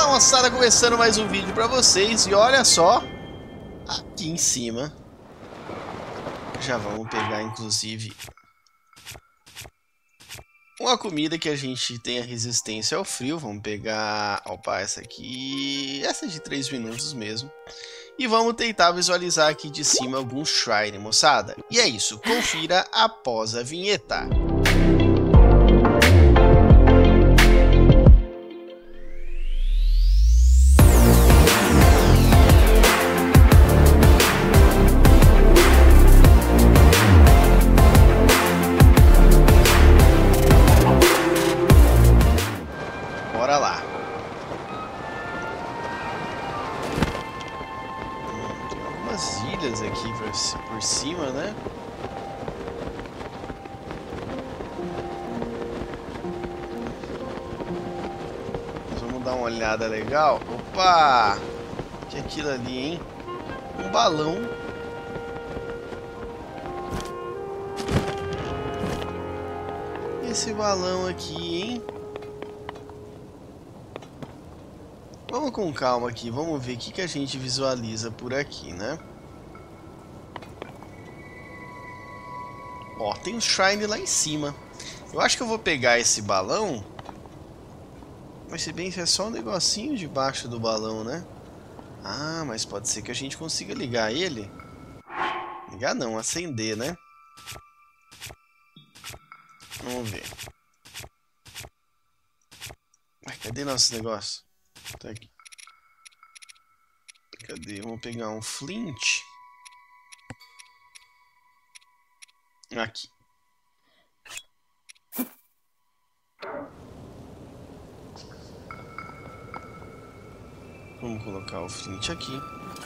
Fala moçada, começando mais um vídeo pra vocês. E olha só, aqui em cima já vamos pegar inclusive uma comida que a gente tenha resistência ao frio. Vamos pegar, opa, essa aqui, essa é de 3 minutos mesmo. E vamos tentar visualizar aqui de cima algum shrine, moçada. E é isso, confira após a vinheta. Bora lá. Tem algumas ilhas aqui por cima, né? Mas vamos dar uma olhada legal. Opa! O que é aquilo ali, hein? Um balão. Esse balão aqui, hein? Vamos com calma aqui, vamos ver o que a gente visualiza por aqui, né? Ó, tem um shrine lá em cima. Eu acho que eu vou pegar esse balão. Mas se bem que é só um negocinho debaixo do balão, né? Ah, mas pode ser que a gente consiga ligar ele. Ligar não, acender, né? Vamos ver. Ai, cadê nosso negócio? Tá aqui. Cadê? Vamos pegar um flint. Aqui. Vamos colocar o flint aqui.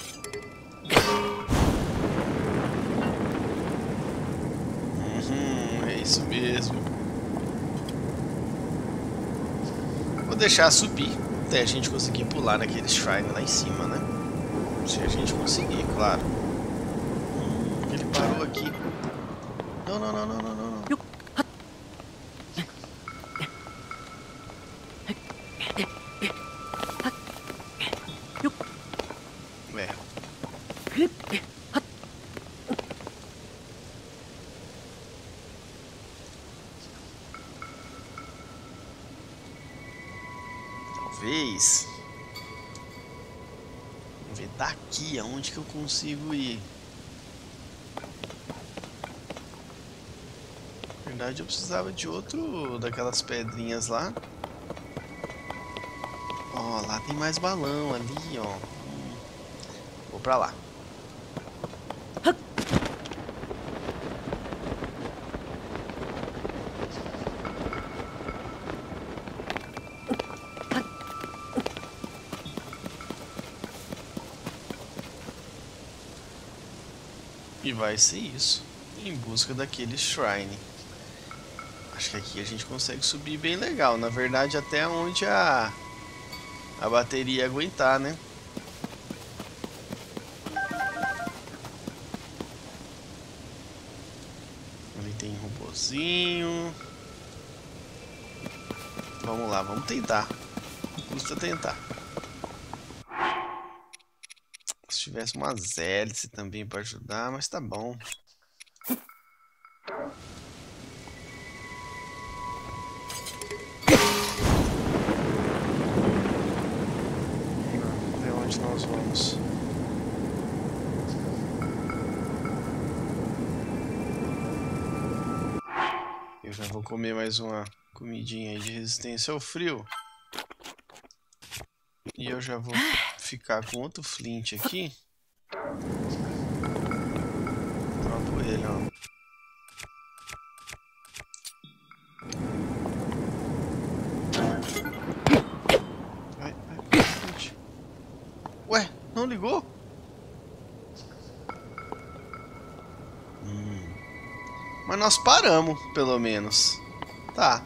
É isso mesmo. Vou deixar subir até a gente conseguir pular naquele shrine lá em cima, né? Se a gente conseguir, claro. Ele parou aqui. Não, não, não, não, não, não. Ué. Talvez. Vamos ver daqui aonde que eu consigo ir. Na verdade eu precisava de outro daquelas pedrinhas lá. Ó, lá tem mais balão ali, ó. Vou pra lá. E vai ser isso, em busca daquele shrine. Acho que aqui a gente consegue subir bem legal. Na verdade, até onde a bateria aguentar, né? Ali tem um robozinho. Vamos lá, vamos tentar. Custa tentar. Se tivesse umas hélices também para ajudar, mas tá bom. Até onde nós vamos? Eu já vou comer mais uma comidinha aí de resistência ao frio. E eu já vou ficar com outro flint aqui. Dropo ele, ó. Vai, flint. Ué, não ligou? Mas nós paramos, pelo menos. Tá.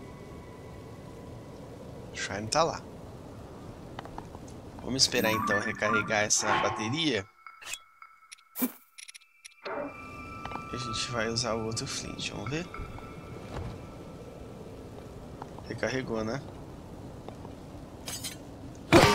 O shrine tá lá. Vamos esperar então recarregar essa bateria. A gente vai usar o outro flint, vamos ver? Recarregou, né?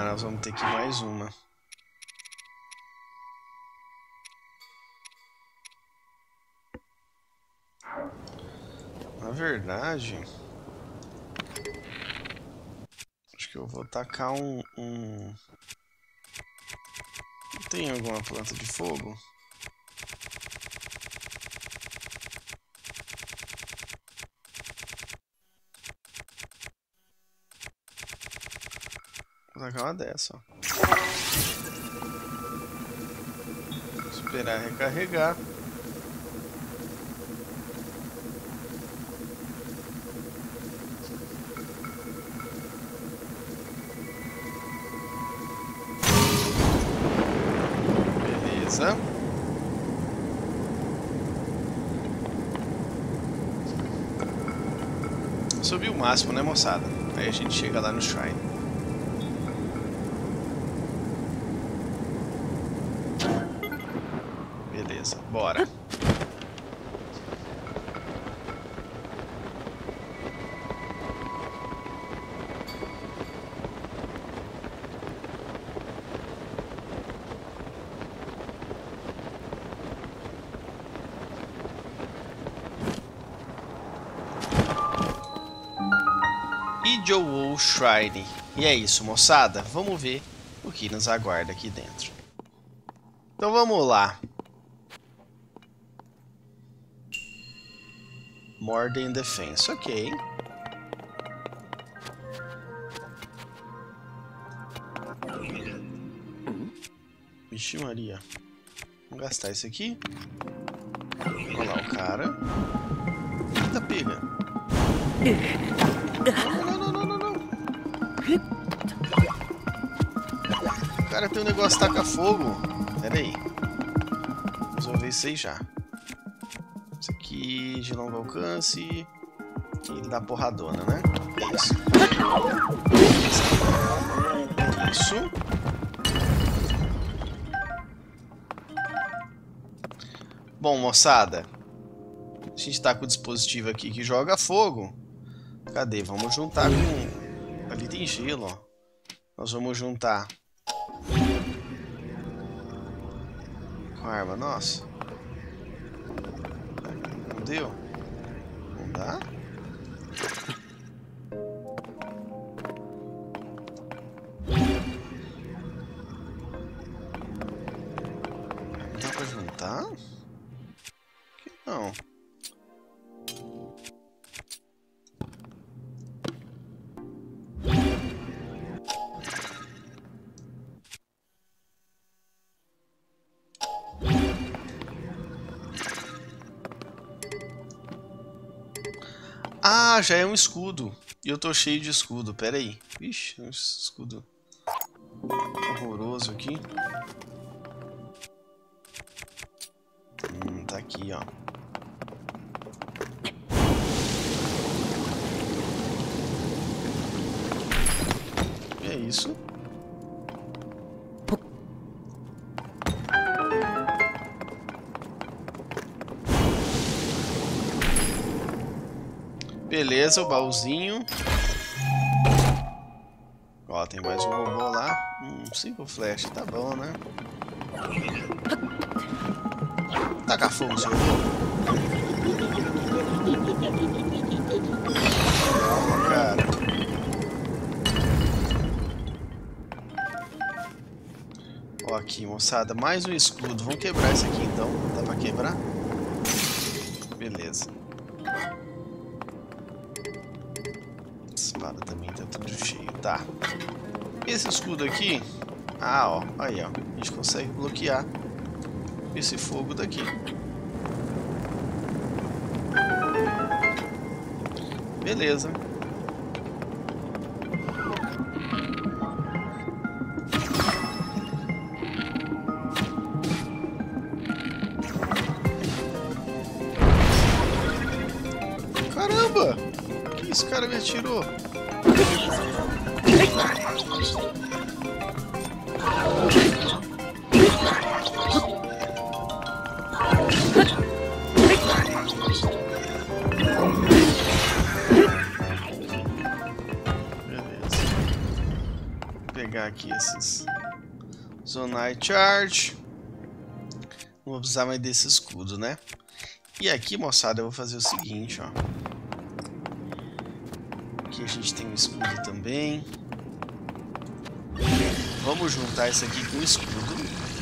nós vamos ter que ir mais uma. Na verdade, acho que eu vou tacar Não tem alguma planta de fogo? Vou tacar uma dessa, ó. Esperar recarregar. Beleza. Subir o máximo, né, moçada? Aí a gente chega lá no Shrine. Beleza, bora. Ijo-Oh Shrine. E é isso, moçada. Vamos ver o que nos aguarda aqui dentro. Então vamos lá. More than Defense, ok. Vixe Maria. Vamos gastar isso aqui. Olha lá o cara. Eita, pega. Não. O cara tem um negócio que taca fogo. Pera aí. Vou resolver isso aí já. Isso aqui de longo alcance. E dá porradona, né? É isso. Isso. Bom, moçada. A gente tá com o dispositivo aqui que joga fogo. Cadê? Vamos juntar com... Ali tem gelo, ó. Nós vamos juntar com a arma nossa. Não deu? Não dá? Não dá pra juntar? Que não. Ah, já é um escudo. E eu tô cheio de escudo. Pera aí. Vixe, um escudo horroroso aqui. Tá aqui, ó. E é isso. Beleza, o baúzinho. Ó, tem mais um robô lá. 5 flash, tá bom, né? Taca fogo, seu robô. Cara. Ó, aqui, moçada, mais um escudo. Vamos quebrar esse aqui, então. Dá pra quebrar? Beleza. Espada também tá tudo cheio, tá. Esse escudo aqui, ó, aí ó, a gente consegue bloquear esse fogo daqui. Beleza. Caramba! Que esse cara me atirou? pegar aqui esses Zonai Charge. Não vou precisar mais desse escudo, né? E aqui, moçada, eu vou fazer o seguinte, ó. Aqui a gente tem um escudo também. Vamos juntar isso aqui com o escudo.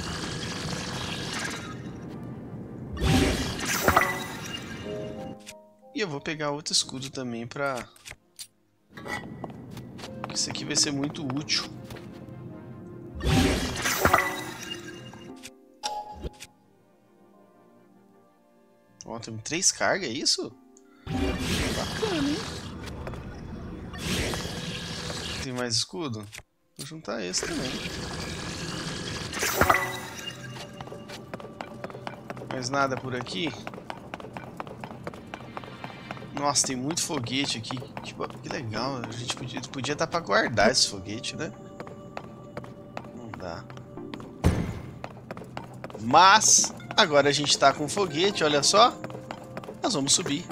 E eu vou pegar outro escudo também pra... Isso aqui vai ser muito útil. Ó, tem 3 cargas, é isso? Bacana, hein? Tem mais escudo? Vou juntar esse também. Mais nada por aqui? Nossa, tem muito foguete aqui. Que legal. A gente podia dar pra guardar esse foguete, né? Não dá. Mas agora a gente tá com foguete, olha só. Nós vamos subir.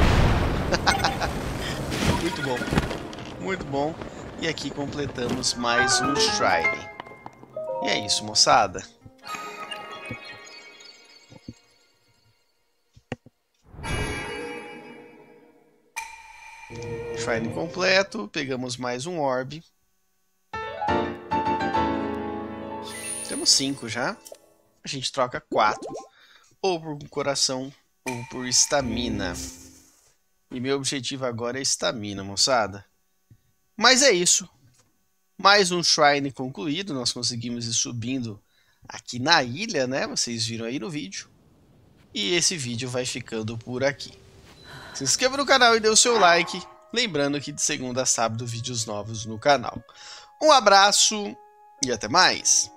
Muito bom. Muito bom. E aqui completamos mais um Shrine. E é isso, moçada. Shrine completo. Pegamos mais um Orb. Temos 5 já. A gente troca 4. Ou por coração, ou por estamina. E meu objetivo agora é estamina, moçada. Mas é isso. Mais um Shrine concluído. Nós conseguimos ir subindo aqui na ilha, né? Vocês viram aí no vídeo. E esse vídeo vai ficando por aqui. Se inscreva no canal e dê o seu like. Lembrando que de segunda a sábado vídeos novos no canal. Um abraço e até mais!